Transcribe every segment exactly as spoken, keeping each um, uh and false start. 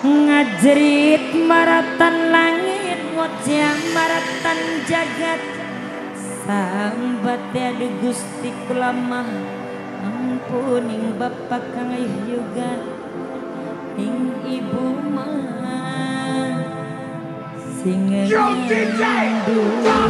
Ngajerit maratan langit wajah maratan jagat sambat adu Gusti kula mah ampuning bapak kang yuga ing ibu mah sing ngandu.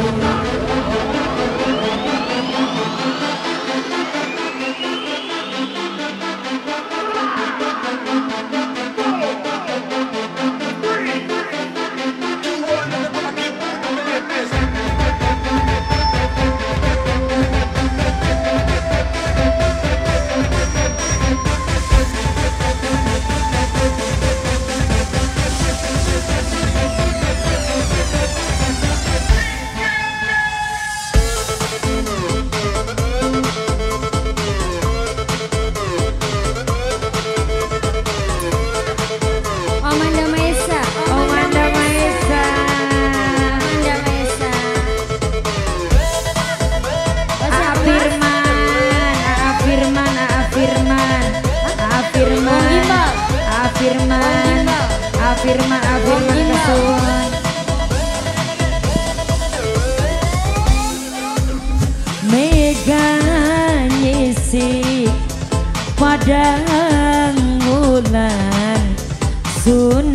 Afirman, afirman, afirman kesuwun. Mega nyisi padang wulan sun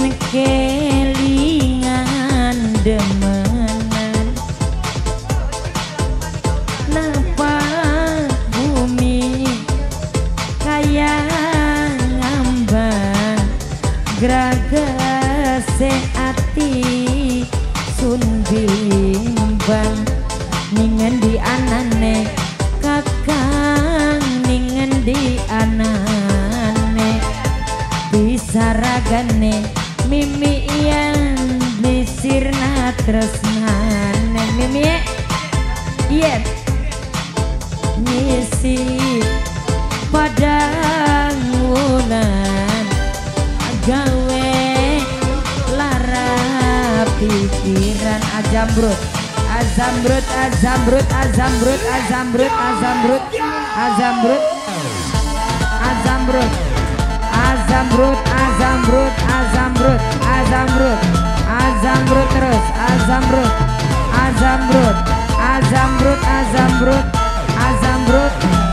kelingan demenan napa bumi kaya gragase ati sun bimbang ningen di anane kakang ningen di anane bisa ragane mimi yang disirna tresnane mimi iya ngisi padang wulan gawe lara pikiran azamrut azamrut azamrut azamrut azamrut azamrut azamrut azamrut azamrut azamrut azamrut azamrut azamrut terus azamrut azamrut azamrut azamrut azamrut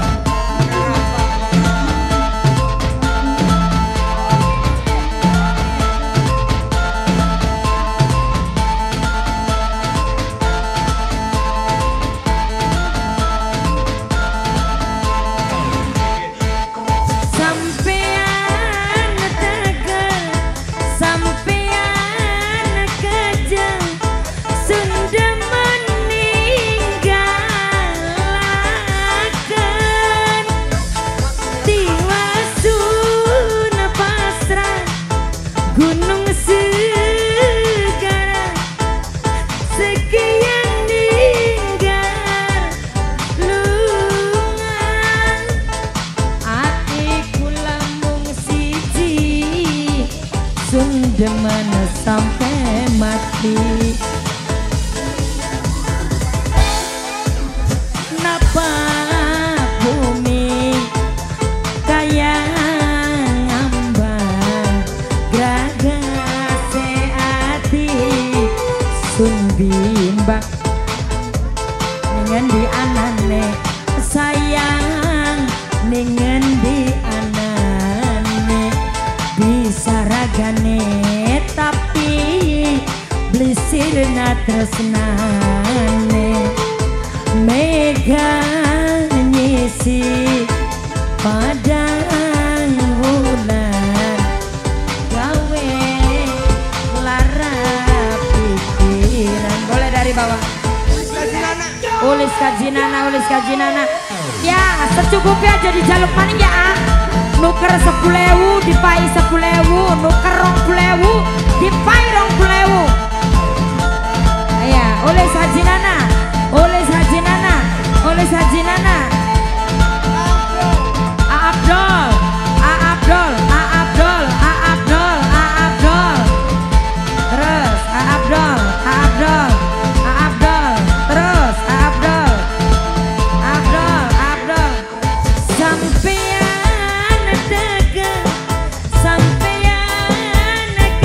demen sampai mati. Napa bumi kaya ngambang gragase ati sun bimbang ningen di anane sayang ningen di anane bisa ragane tapi blisirna tresnane mega nyisi padang wulan gawe lara pikiran. Boleh dari bawah. Ulis kajinana, ulis kajinana. Ya secukupnya jadi jaluk maning ya. Nuker sepuluh ewu dipai sepuluh ewu, nuker rong puluh ewu dipai rong puluh ewu. Ya ulis kajinana, ulis kajinana, ulis kajinana. A Abdul, A Abdul, A Abdul, A Abdul, A Abdul. Terus A Abdul, A Abdul. Sampeyan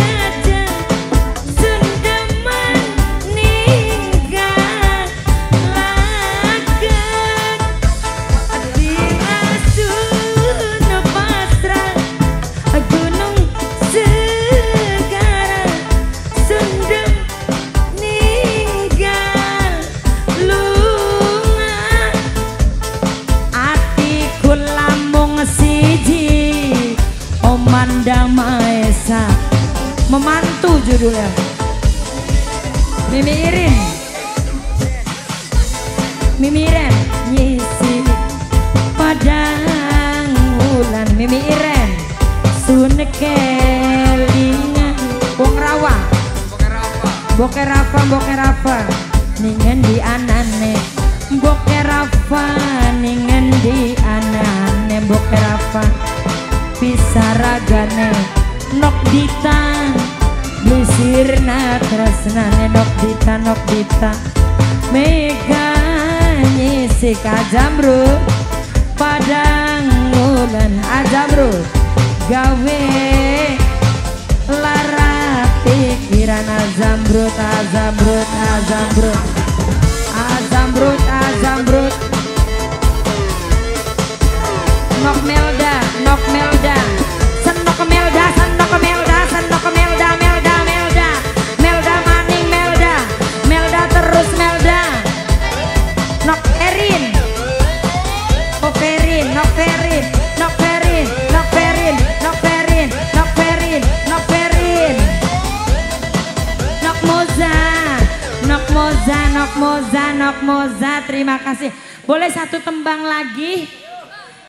Manda Maesa memantu judulnya. Mimi Irin Mimi Iren nyisi padang bulan. Mimi Iren sunekelingan wong rawa boke rafa boke rafa ningen di anane boke rafa ningen di anane boke rafa pisaragane nok dita bisirna tresnane nok dita nok dita mega nyisi kajamrut padang bulan ajamrut gawe lara pikiran azamrut azamrut azamrut azamrut azamrut nok melda nok melda senok melda senok melda senok melda melda melda melda maning melda melda terus melda nok erin nok erin nok erin nok erin nok erin nok erin nok erin nok erin nok moza nok moza nok moza nok moza. Terima kasih. Boleh satu tembang lagi?